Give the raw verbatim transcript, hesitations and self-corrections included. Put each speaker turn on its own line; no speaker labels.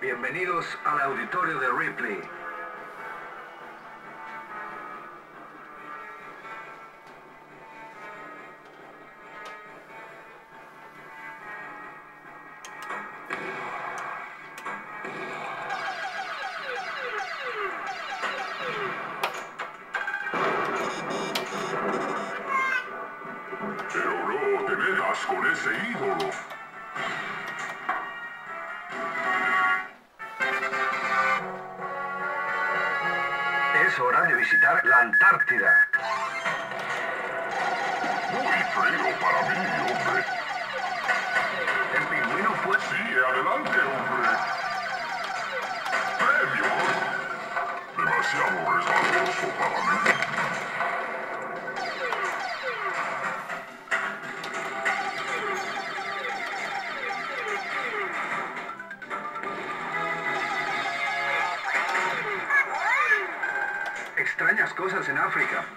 Bienvenidos al auditorio de Ripley.
Pero no te metas con ese ídolo.
Es hora de visitar la Antártida.
Muy frío para mí, hombre.
El pingüino fue...
Sí, adelante, hombre. Premio. Demasiado resbaloso para mí.
Extrañas cosas en África.